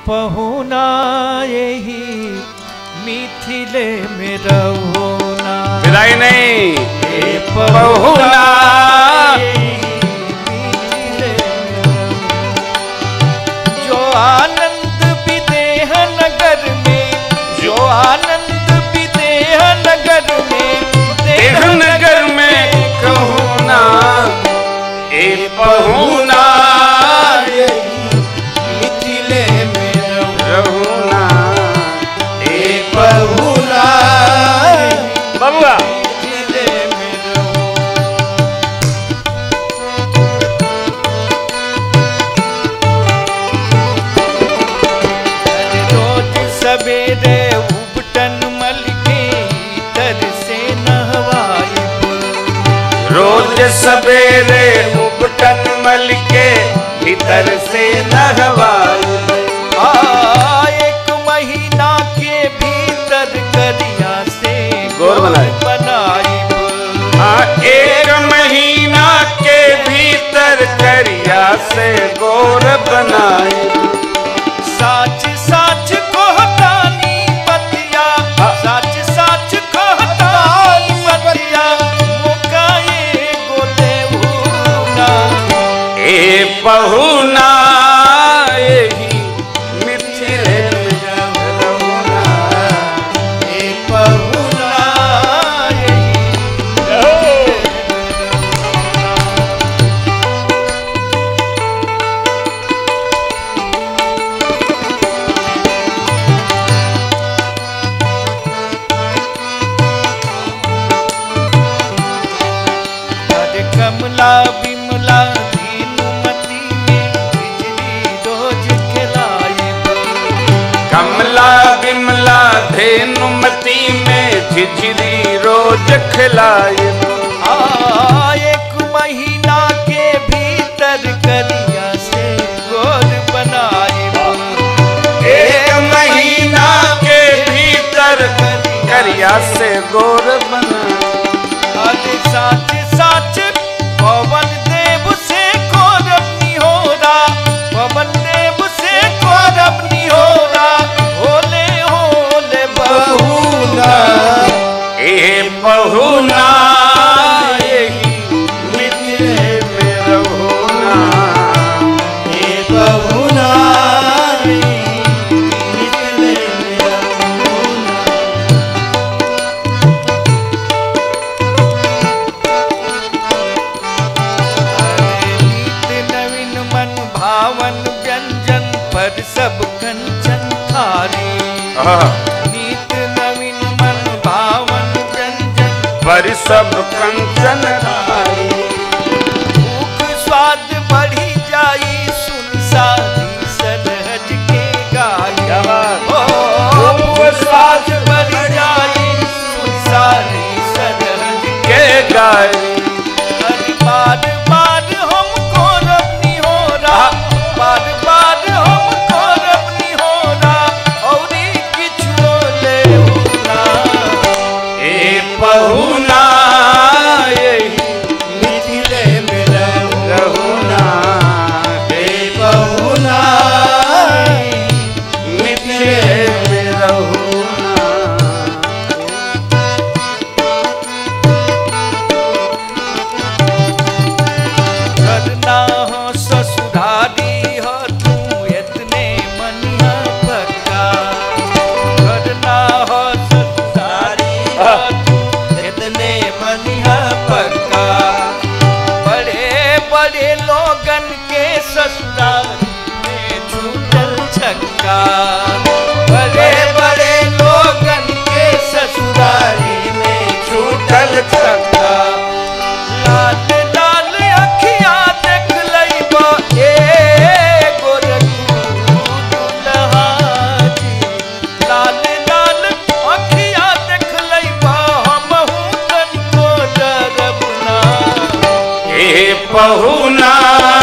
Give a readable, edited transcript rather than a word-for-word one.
पहुना यही मिथिले में रहोना। विदाई नहीं पहुना जो आनंद विदेह नगर में, जो आनंद विदेह नगर में, देह नगर में कहूना ए पहुना मिथिले में रहुना ए पहुना बबुआ मिथिले में रहो। रोज सवेरे उबटन मल के इतर से नहवाई, रोज सवेरे उबटन मल के भीतर से नहवाई। एक महीना के भीतर करिया से गोर बनाई। एक महीना के भीतर करिया से गोर बनाई। साच साच कहतानी बतिया, साच साच कहतानी बतिया, मुकाए गोते हुना ए पहुना यही मिथिले में रहुना ए पहुना कमला बिमला धेनुमती में बिजली रोज खिलाई। कमला बिमला धेनुमती में झिझरी रोज खिलाई। एक महीना के भीतर करिया से गोर बनाई। एक महीना के भीतर करिया से गोर बनाई। अरे साच साच पवन देव से कौरव होरा, पवन देव से कौरव होरा, होले होले बहुना ए बहुना यही मिथिले में रहुना ए बहुना मिथिले में रहुना। नवीन मन भावन व्यंजन पर सब कंचन थारी। नीत नवीन मन भावन व्यंजन पर सब कंचन थारी। भूख स्वाद बढ़ी जाई सुनसारी सरहज के गाई। भूख स्वाद बढ़ी जाई सुनसारी सरहज के गाई। बार बार हमको रबनी हो रहा, बार बार हमको रबनी हो रहा, और किछु ले होना ए पहुना यही मिथिले में रहुना ए बहुना मिथिले में रहुना। करना हो ससुरारी हो तू इतने मनिया पक्का। करना हो ससुरारी हो तू इतने मनिया पक्का। बड़े बड़े लोगन के ससुरारी में छूटल छक्का। बड़े बड़े लोगन के ससुरारी में छूटल छक्का। लाल लाल अखियाँ देख लइबो ए गोरखू दुल्हा जी। लाल लाल अखियाँ देख लइबो हमहू तनिको डरब ना ए पहुना